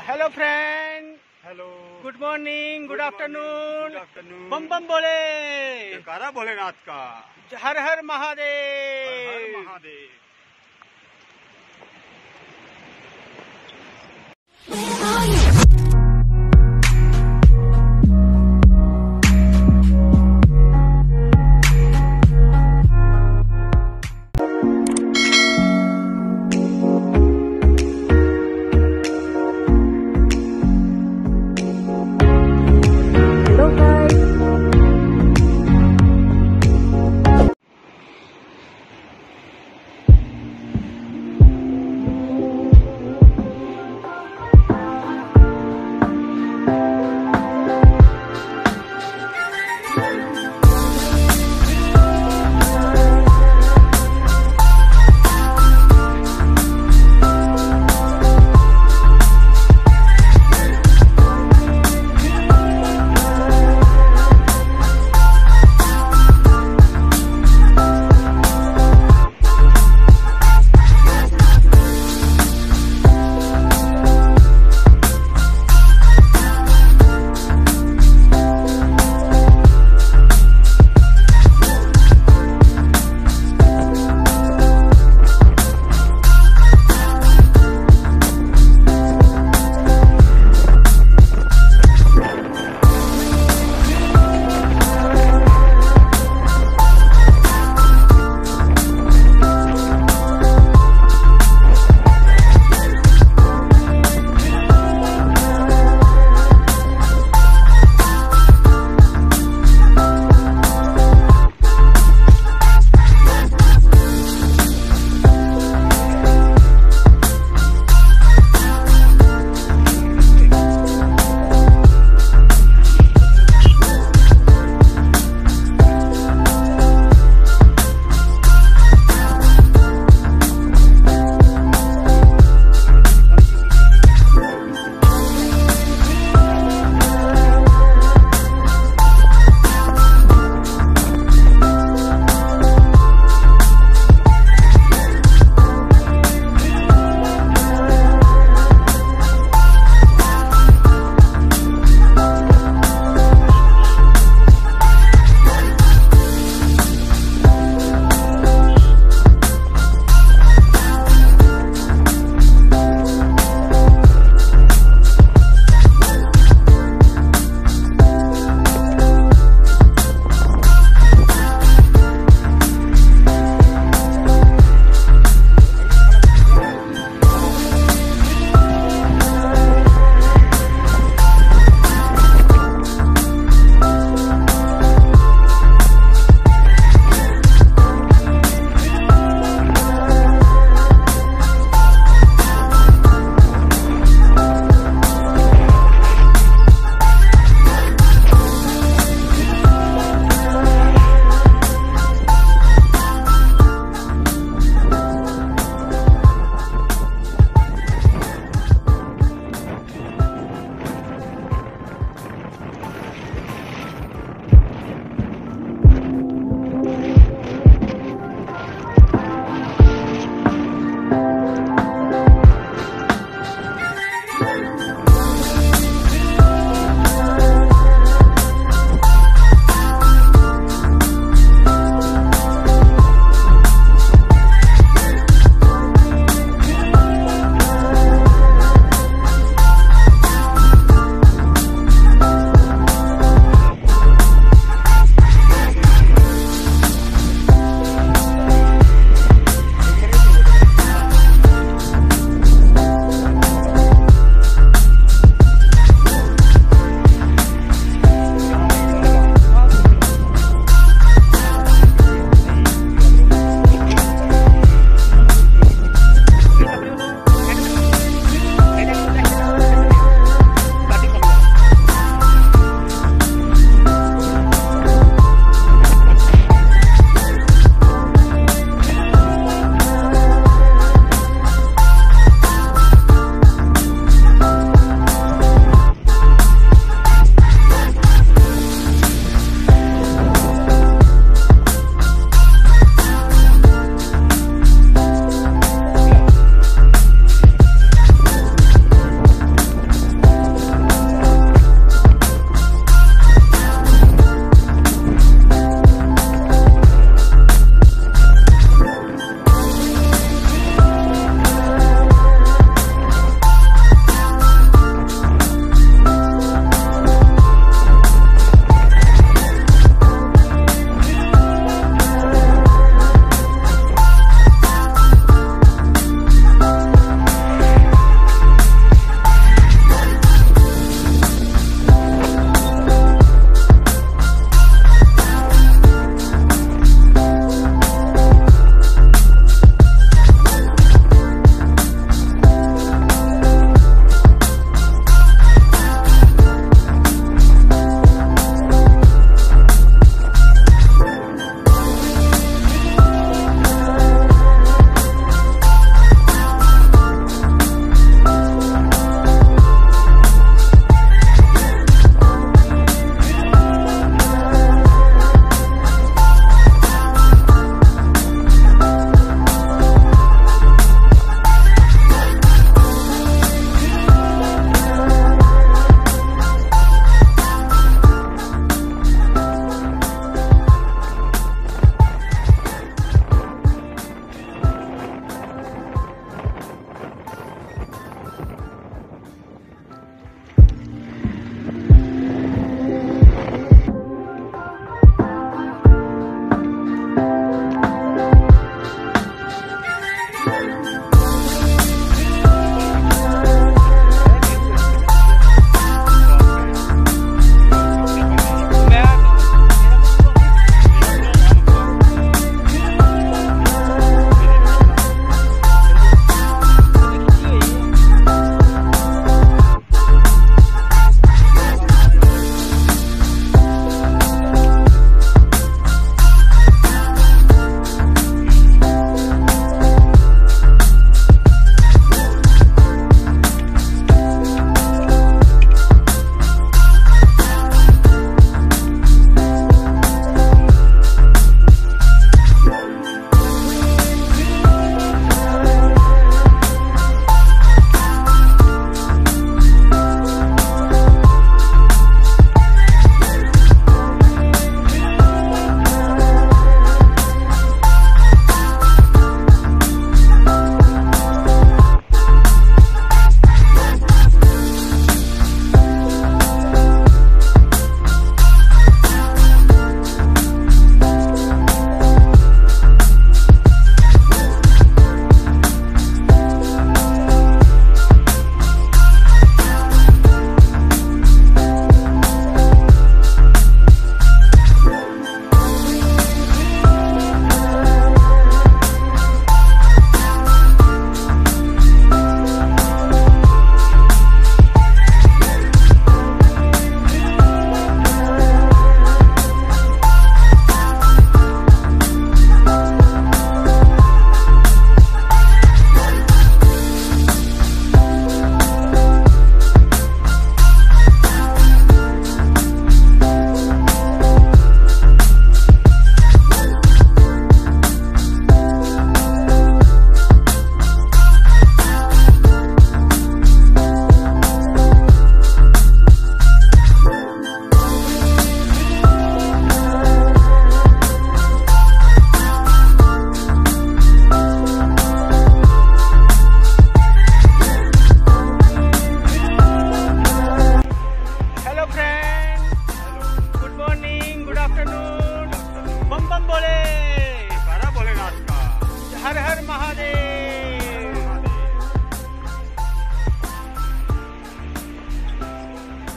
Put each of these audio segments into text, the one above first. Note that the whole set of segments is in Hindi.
Hello friend, hello, good morning, good afternoon. Good afternoon. बम बम बोले, जयकारा भोलेनाथ का। हर हर हर महादेव। हर महादेव।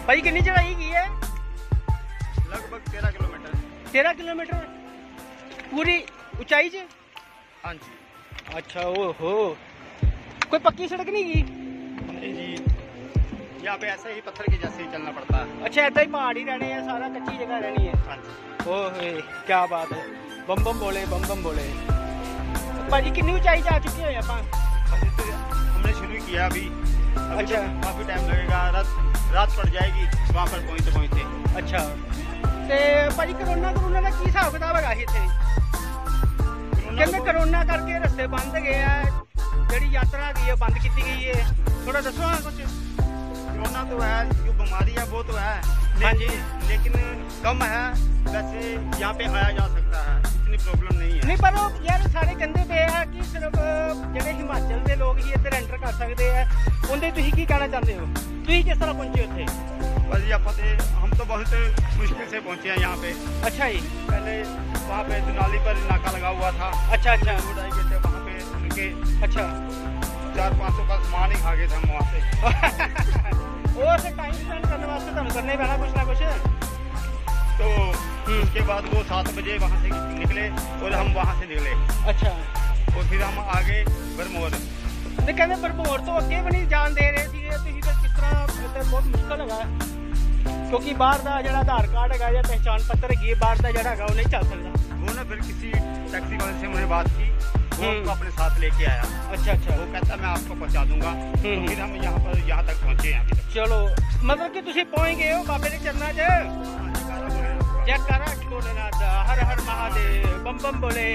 भाई कितनी चढ़ाई की है? लगभग 13 किलोमीटर। 13 किलोमीटर पूरी ऊंचाई से? हाँ जी। अच्छा ओहो, कोई पक्की सड़क नहीं की? नहीं जी, यहाँ पे ऐसे ही पत्थर के जैसे ही चलना पड़ता है। अच्छा ऐसा ही पहाड़ ही रहने हैं, सारा कच्ची जगह रहनी है। हाँ जी। ओहे क्या बात है, बम बम बोले बम बम बोले। भाजी कितनी ऊंचाई जा चुके हैं आप? हमने शुरू किया अभी। अच्छा। काफी टाइम लगेगा, रात पड़ जाएगी वहाँ पर पहुँचते। अच्छा ते भाजी करोना का की हिसाब किताब है इत्थे? कहते करोना करके रस्ते बंद गए हैं, जी यात्रा गई है बंद की गई है, थोड़ा दसो हाँ कुछ। कोरोना तो है, जो बीमारी है वो तो है। हाँ जी। लेकिन कम है, वैसे यहाँ पे आया जा सकता है, इतनी प्रॉब्लम नहीं है। नहीं पर यार सारे कहते पे है कि सिर्फ ਜਿਹੜੇ ਹਿਮਾਚਲ ਦੇ ਲੋਕ ਹੀ ਇੱਧਰ ਐਂਟਰ ਕਰ ਸਕਦੇ ਆ, ਉਹਦੇ ਤੁਸੀਂ ਕੀ ਕਹਿਣਾ ਚਾਹੁੰਦੇ ਹੋ? ਤੁਸੀਂ किस तरह पहुंचे ਉੱਥੇ? बस ये हम तो बहुत मुश्किल से पहुंचे हैं यहाँ पे। अच्छा जी। पहले वहाँ पे दिनाली पर नाका लगा हुआ था। अच्छा अच्छा। उड़ाई गए थे वहाँ पे उनके। अच्छा 400-500 का सामान ही खा गए थे हम वहाँ से। वो से टाइम स्पेंड करने वास्ते तो करना ही पैना कुछ ना कुछ। तो उसके बाद वो 7 बजे वहाँ से निकले और हम वहाँ से निकले। अच्छा। और फिर हम आगे बरमोर। ਤੇ ਕਹਿੰਦੇ ਬਰਮੋਰ ਤੋਂ ਅੱਗੇ ਵੀ ਨਹੀਂ ਜਾਣ ਦੇ ਰਹੇ ਸੀਗੇ ਤੁਸੀਂ, ਫਿਰ ਕਿਸ ਤਰ੍ਹਾਂ? ਤੇ ਬਹੁਤ ਮੁਸ਼ਕਲ ਹੈਗਾ ਕਿਉਂਕਿ ਬਾਹਰ ਦਾ ਜਿਹੜਾ ਆਧਾਰ ਕਾਰਡ ਹੈਗਾ ਜਾਂ ਪਹਿਚਾਣ ਪੱਤਰ ਹੈਗੀ ਬਾਹਰ ਦਾ ਜਿਹੜਾ ਹੈਗਾ ਉਹ नहीं चल सकता। वो ना फिर किसी टैक्सी वाले से मैंने बात की, वो हमको अपने साथ लेके आया। अच्छा अच्छा। वो कहता मैं आपको पहुँचा दूंगा। तो फिर हम यहाँ तक पहुँचे हैं अभी तक। चलो मतलब कि ਤੁਸੀਂ ਪਹੁੰਚ ਗਏ ਹੋ ਬਾਬੇ ਦੇ ਚਰਨਾਂ 'ਚ। ਜੈਕਾਰਾ ਭੋਲੇਨਾਥ ਦਾ, ਹਰ ਹਰ ਮਹਾਦੇਵ, ਬੰਮ ਬੰਮ ਬੋਲੇ।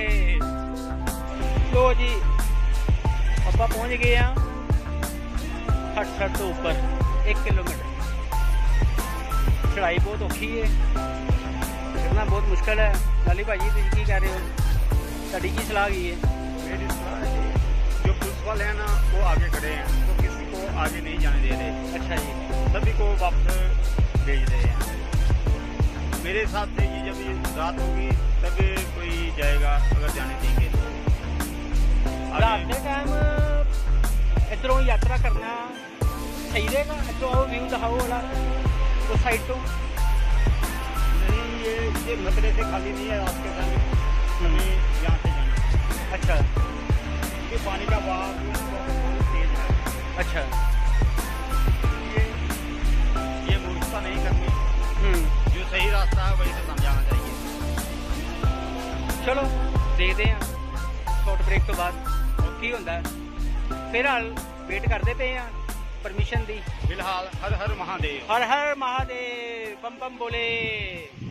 ਲੋ ਜੀ ਆਪਾਂ ਪਹੁੰਚ ਗਏ ਆ 68 ਤੋਂ ਉੱਪਰ 1 ਕਿਲੋਮੀਟਰ। ਚੜਾਈ ਬਹੁਤ ਔਖੀ ਹੈ, ਚੜਨਾ ਬਹੁਤ ਮੁਸ਼ਕਲ ਹੈ। ਲਾਲੀ ਭਾਜੀ ਤੁਸੀਂ ਕੀ ਕਹਿ ਰਹੇ ਹੋ? ਤੁਹਾਡੀ ਕੀ ਸਲਾਹ ਕੀ ਹੈ? मेरी सलाह है, जो पुलिस वाले हैं ना वो आगे खड़े हैं, तो किसी को आगे नहीं जाने दे रहे। अच्छा जी। सभी को वापस भेज रहे हैं। मेरे हिसाब से ये जब ये रात होगी तब कोई जाएगा, अगर जाने देंगे तो। रात के टाइम इधरों यात्रा करना सही रहेगा? इधरों आओ व्यू दिखाओ वाला उस साइड तो नहीं, ये खतरे से खाली नहीं है। रात के टाइम हमें यहाँ से जाना। अच्छा। ये पानी का बहाव बहुत तेज है। अच्छा। ये मूर्खता नहीं करनी, जो सही रास्ता है वही से समझाना चाहिए। चलो देखते हैं शॉर्ट ब्रेक तो बाद की होता है। फिलहाल वेट करते पे हैं परमिशन दी। फिलहाल हर हर महादेव। हर हर महादेव, बम बम बोले।